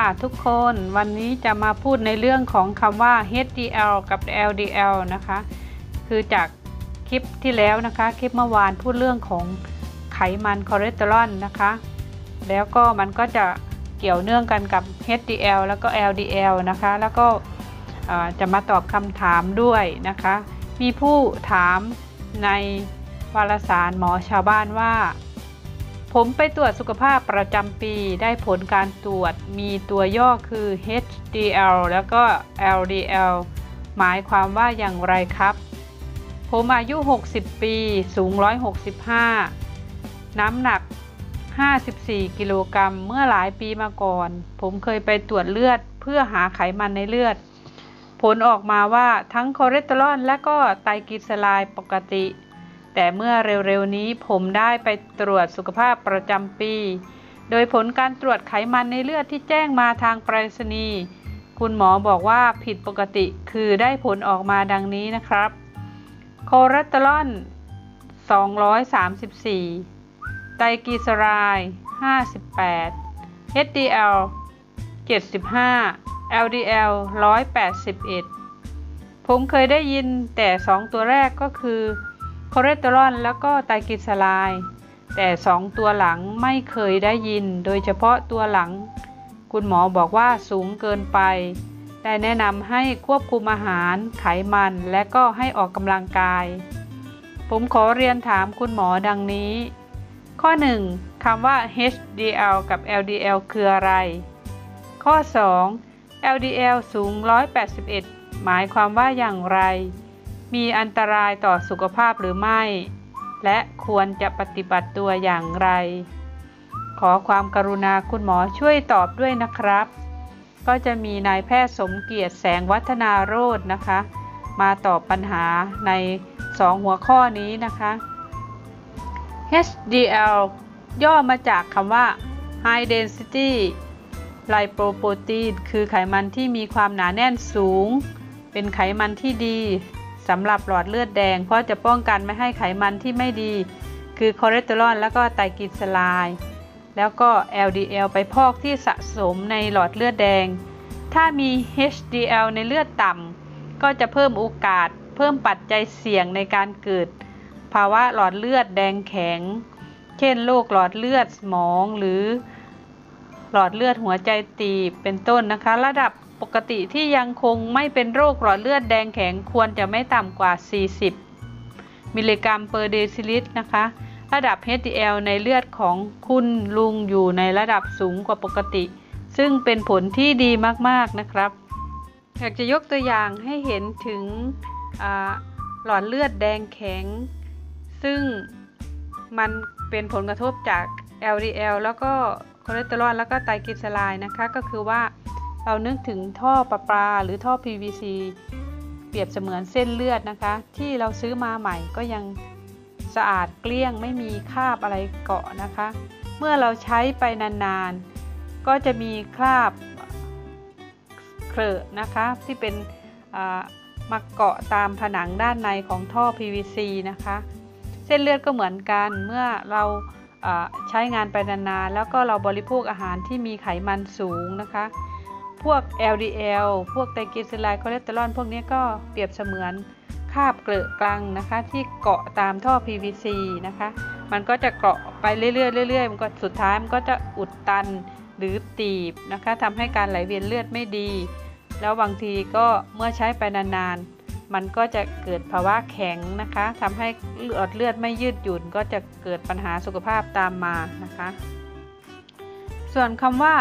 ทุกคนวันนี้จะมาพูดในเรื่องของคำว่า HDL กับ LDL นะคะคือจากคลิปที่แล้วนะคะคลิปเมื่อวานพูดเรื่องของไขมันคอเลสเตอรอลนะคะแล้วก็มันก็จะเกี่ยวเนื่องกันกับ HDL แล้วก็ LDL นะคะแล้วก็จะมาตอบคำถามด้วยนะคะมีผู้ถามในวารสารหมอชาวบ้านว่าผมไปตรวจสุขภาพประจำปีได้ผลการตรวจมีตัวย่อคือ HDL แล้วก็ LDL หมายความว่าอย่างไรครับผมอายุ60ปีสูง165น้ำหนัก54กิโลกรัมเมื่อหลายปีมาก่อนผมเคยไปตรวจเลือดเพื่อหาไขมันในเลือดผลออกมาว่าทั้งคอเลสเตอรอลและก็ไตรกลีเซอไรด์ปกติแต่เมื่อเร็วๆนี้ผมได้ไปตรวจสุขภาพประจำปีโดยผลการตรวจไขมันในเลือดที่แจ้งมาทางไปรษณีย์คุณหมอบอกว่าผิดปกติคือได้ผลออกมาดังนี้นะครับคอเลสเตอรอล234ไตรกลีเซอไรด์58 HDL 75 LDL 181ผมเคยได้ยินแต่2ตัวแรกก็คือคอเลสเตอรอลแล้วก็ไตรกลีเซอไรด์แต่2ตัวหลังไม่เคยได้ยินโดยเฉพาะตัวหลังคุณหมอบอกว่าสูงเกินไปได้แนะนำให้ควบคุมอาหารไขมันและก็ให้ออกกำลังกายผมขอเรียนถามคุณหมอดังนี้ข้อ1คำว่า HDL กับ LDL คืออะไรข้อ2 LDL สูง181หมายความว่าอย่างไรมีอันตรายต่อสุขภาพหรือไม่และควรจะปฏิบัติตัวอย่างไรขอความกรุณาคุณหมอช่วยตอบด้วยนะครับก็จะมีนายแพทย์สมเกียรติแสงวัฒนาโรจน์นะคะมาตอบปัญหาใน2หัวข้อนี้นะคะ HDL ย่อมาจากคำว่า High Density Lipoprotein คือไขมันที่มีความหนาแน่นสูงเป็นไขมันที่ดีสำหรับหลอดเลือดแดงเพราะจะป้องกันไม่ให้ไขมันที่ไม่ดีคือคอเลสเตอรอลแล้วก็ไตรกลีเซอไรด์แล้วก็ LDL ไปพอกที่สะสมในหลอดเลือดแดงถ้ามี HDL ในเลือดต่ำก็จะเพิ่มโอกาสเพิ่มปัจจัยเสี่ยงในการเกิดภาวะหลอดเลือดแดงแข็งเช่นโรคหลอดเลือดสมองหรือหลอดเลือดหัวใจตีบเป็นต้นนะคะระดับปกติที่ยังคงไม่เป็นโรคหลอดเลือดแดงแข็งควรจะไม่ต่ำกว่า40มิลลิกรัมเปอร์เดซิลิตรนะคะระดับ HDL ในเลือดของคุณลุงอยู่ในระดับสูงกว่าปกติซึ่งเป็นผลที่ดีมากๆนะครับอยากจะยกตัวอย่างให้เห็นถึงหลอดเลือดแดงแข็งซึ่งมันเป็นผลกระทบจาก LDL แล้วก็คอเลสเตอรอลแล้วก็ไตรกลีเซอไรด์นะคะก็คือว่าเรานึกถึงท่อประปาหรือท่อ PVC เปรียบเสมือนเส้นเลือดนะคะที่เราซื้อมาใหม่ก็ยังสะอาดเกลี้ยงไม่มีคราบอะไรเกาะนะคะเมื่อเราใช้ไปนานๆก็จะมีคราบเคลอะนะคะที่เป็นมาเกาะตามผนังด้านในของท่อ PVC นะคะเส้นเลือดก็เหมือนกันเมื่อเราใช้งานไปนานๆแล้วก็เราบริโภคอาหารที่มีไขมันสูงนะคะพวก LDL พวกไตรกลีเซอไรด์คอเลสเตอรอลพวกนี้ก็เปรียบเสมือนคราบเกลอะกลังนะคะที่เกาะตามท่อ PVC นะคะมันก็จะเกาะไปเรื่อยๆมันก็สุดท้ายมันก็จะอุดตันหรือตีบนะคะทำให้การไหลเวียนเลือดไม่ดีแล้วบางทีก็เมื่อใช้ไปนานๆมันก็จะเกิดภาวะแข็งนะคะทำให้หลอดเลือดไม่ยืดหยุ่นก็จะเกิดปัญหาสุขภาพตามมานะคะส่วนคำว่า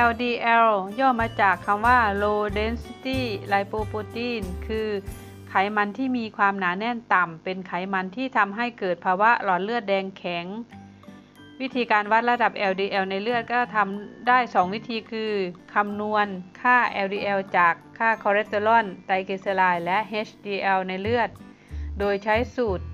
LDL ย่อมาจากคำว่า Low Density Lipoprotein คือไขมันที่มีความหนาแน่นต่ำเป็นไขมันที่ทำให้เกิดภาวะหลอดเลือดแดงแข็งวิธีการวัดระดับ LDL ในเลือดก็ทำได้2วิธีคือคำนวณค่า LDL จากค่าคอเลสเตอรอลไตรกลีเซอไรด์และ HDL ในเลือดโดยใช้สูตร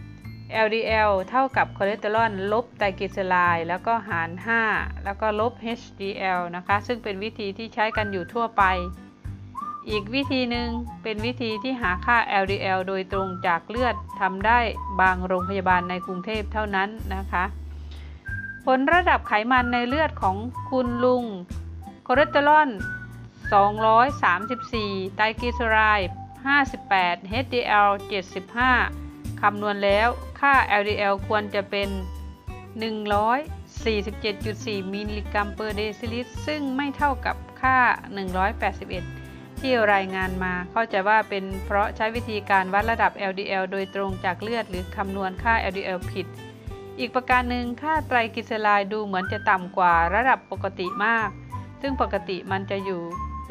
LDL เท่ากับคอเลสเตอรอลลบไตรกลีเซอไรด์แล้วก็หาร5แล้วก็ลบ HDL นะคะซึ่งเป็นวิธีที่ใช้กันอยู่ทั่วไปอีกวิธีหนึ่งเป็นวิธีที่หาค่า LDL โดยตรงจากเลือดทำได้บางโรงพยาบาลในกรุงเทพเท่านั้นนะคะผลระดับไขมันในเลือดของคุณลุงคอเลสเตอรอล234ไตรกลีเซอไรด์58 HDL 75คำนวณแล้วค่า LDL ควรจะเป็น147.4 มิลลิกรัมเปอร์เดซิลิตรซึ่งไม่เท่ากับค่า181ที่รายงานมาเข้าใจว่าเป็นเพราะใช้วิธีการวัดระดับ LDL โดยตรงจากเลือดหรือคำนวณค่า LDL ผิดอีกประการหนึ่งค่าไตรกลีเซอไรด์ดูเหมือนจะต่ำกว่าระดับปกติมากซึ่งปกติมันจะอยู่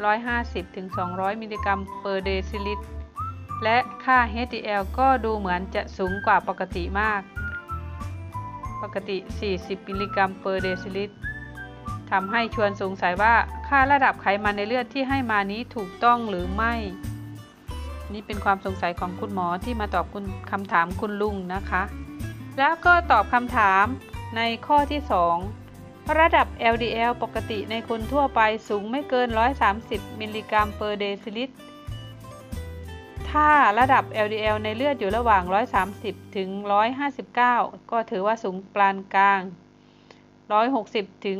150-200 มิลลิกรัมเปอร์เดซิลิตรและค่า HDL ก็ดูเหมือนจะสูงกว่าปกติมากปกติ40 มิลลิกรัมเปอร์เดซิลิตรทำให้ชวนสงสัยว่าค่าระดับไขมันในเลือดที่ให้มานี้ถูกต้องหรือไม่นี่เป็นความสงสัยของคุณหมอที่มาตอบคำถามคุณลุงนะคะแล้วก็ตอบคำถามในข้อที่2ระดับ LDL ปกติในคนทั่วไปสูงไม่เกิน130 มิลลิกรัมเปอร์เดซิลิตรถ้าระดับ LDL ในเลือดอยู่ระหว่าง130ถึง159ก็ถือว่าสูงปานกลาง160ถึง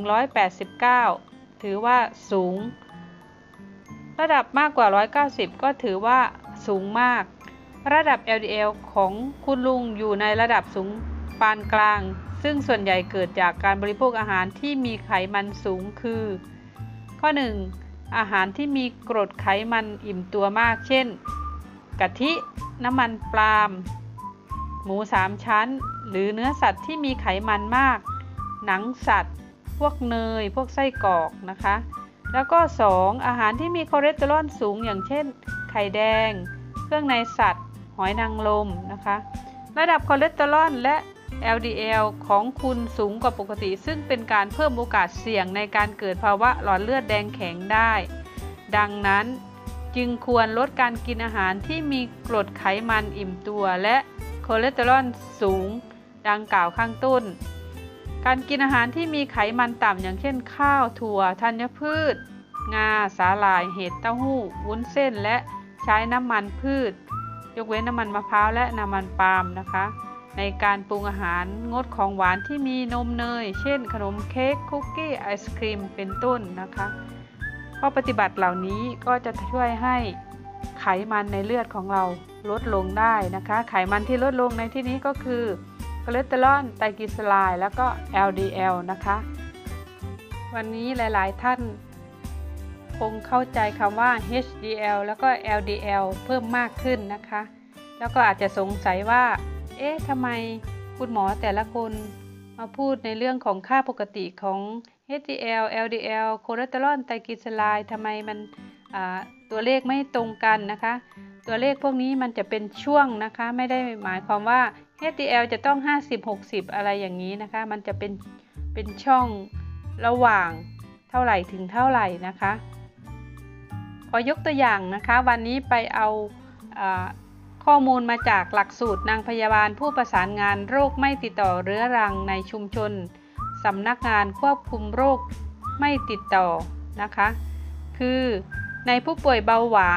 189ถือว่าสูงระดับมากกว่า190ก็ถือว่าสูงมากระดับ LDL ของคุณลุงอยู่ในระดับสูงปานกลางซึ่งส่วนใหญ่เกิดจากการบริโภคอาหารที่มีไขมันสูงคือข้อ1อาหารที่มีกรดไขมันอิ่มตัวมากเช่นกะทิน้ำมันปาล์มหมู3ชั้นหรือเนื้อสัตว์ที่มีไขมันมากหนังสัตว์พวกเนยพวกไส้กรอกนะคะแล้วก็2อาหารที่มีคอเลสเตอรอลสูงอย่างเช่นไข่แดงเครื่องในสัตว์หอยนางรมนะคะระดับคอเลสเตอรอลและ LDL ของคุณสูงกว่าปกติซึ่งเป็นการเพิ่มโอกาสเสี่ยงในการเกิดภาวะหลอดเลือดแดงแข็งได้ดังนั้นจึงควรลดการกินอาหารที่มีกรดไขมันอิ่มตัวและคอเลสเตอรอลสูงดังกล่าวข้างต้นการกินอาหารที่มีไขมันต่ำอย่างเช่นข้าวถั่วธัญพืชงาสาหร่ายเห็ดเต้าหู้วุ้นเส้นและใช้น้ำมันพืชยกเว้นน้ำมันมะพร้าวและน้ำมันปาล์มนะคะในการปรุงอาหารงดของหวานที่มีนมเนยเช่นขนมเค้กคุกกี้ไอศครีมเป็นต้นนะคะข้อปฏิบัติเหล่านี้ก็จะช่วยให้ไขมันในเลือดของเราลดลงได้นะคะไขมันที่ลดลงในที่นี้ก็คือคอเลสเตอรอลไตรกลีเซอไรด์แล้วก็ LDL นะคะวันนี้หลายๆท่านคงเข้าใจคำว่า HDL แล้วก็ LDL เพิ่มมากขึ้นนะคะแล้วก็อาจจะสงสัยว่าทำไมคุณหมอแต่ละคนมาพูดในเรื่องของค่าปกติของ HDL LDL คอเลสเตอรอลไตรกลีเซอไรด์ทำไมมันตัวเลขไม่ตรงกันนะคะตัวเลขพวกนี้มันจะเป็นช่วงนะคะไม่ได้หมายความว่า HDL จะต้อง50-60อะไรอย่างนี้นะคะมันจะเป็นช่องระหว่างเท่าไหร่ถึงเท่าไหร่นะคะขอยกตัวอย่างนะคะวันนี้ไปเอาข้อมูลมาจากหลักสูตรนางพยาบาลผู้ประสานงานโรคไม่ติดต่อเรื้อรังในชุมชนสำนักงานควบคุมโรคไม่ติดต่อนะคะคือในผู้ป่วยเบาหวาน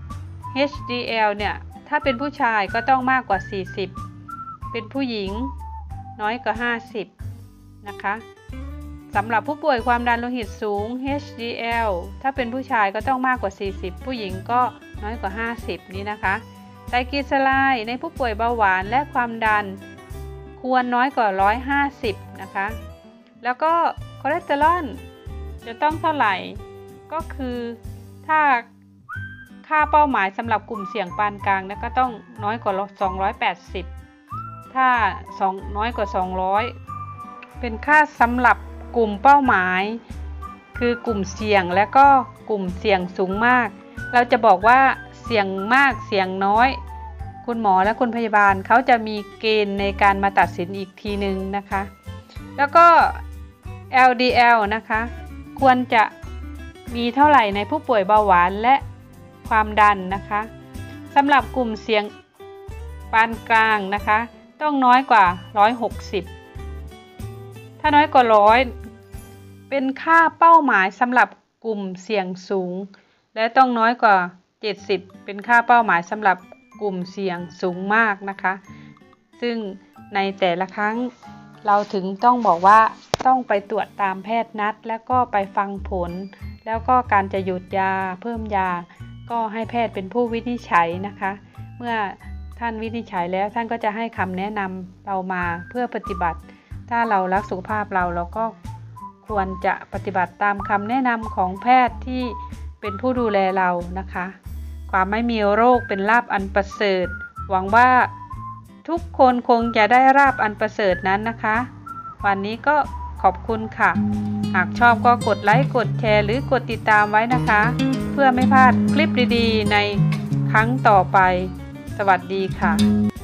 HDL เนี่ยถ้าเป็นผู้ชายก็ต้องมากกว่า40เป็นผู้หญิงน้อยกว่า50นะคะสำหรับผู้ป่วยความดันโลหิตสูง HDL ถ้าเป็นผู้ชายก็ต้องมากกว่า40ผู้หญิงก็น้อยกว่า50นี้นะคะไตรกลีเซอไรด์ในผู้ป่วยเบาหวานและความดันควรน้อยกว่า150นะคะแล้วก็คอเลสเตอรอลจะต้องเท่าไหร่ก็คือถ้าค่าเป้าหมายสำหรับกลุ่มเสี่ยงปานกลางก็ต้องน้อยกว่า280ถ้าน้อยกว่า200เป็นค่าสำหรับกลุ่มเป้าหมายคือกลุ่มเสี่ยงและก็กลุ่มเสี่ยงสูงมากเราจะบอกว่าเสี่ยงมากเสี่ยงน้อยคุณหมอและคุณพยาบาลเขาจะมีเกณฑ์ในการมาตัดสินอีกทีนึงนะคะแล้วก็ LDL นะคะควรจะมีเท่าไหร่ในผู้ป่วยเบาหวานและความดันนะคะสำหรับกลุ่มเสี่ยงปานกลางนะคะต้องน้อยกว่า160ถ้าน้อยกว่า100เป็นค่าเป้าหมายสำหรับกลุ่มเสี่ยงสูงและต้องน้อยกว่า70เป็นค่าเป้าหมายสำหรับกลุ่มเสี่ยงสูงมากนะคะซึ่งในแต่ละครั้งเราถึงต้องบอกว่าต้องไปตรวจตามแพทย์นัดแล้วก็ไปฟังผลแล้วก็การจะหยุดยาเพิ่มยาก็ให้แพทย์เป็นผู้วินิจฉัยนะคะ เมื่อท่านวินิจฉัยแล้วท่านก็จะให้คำแนะนำเรามาเพื่อปฏิบัติถ้าเรารักสุขภาพเราก็ควรจะปฏิบัติตามคำแนะนำของแพทย์ที่เป็นผู้ดูแลเรานะคะความไม่มีโรคเป็นลาภอันประเสริฐหวังว่าทุกคนคงจะได้ลาภอันประเสริฐนั้นนะคะวันนี้ก็ขอบคุณค่ะหากชอบก็กดไลค์กดแชร์หรือกดติดตามไว้นะคะเพื่อไม่พลาดคลิปดีๆในครั้งต่อไปสวัสดีค่ะ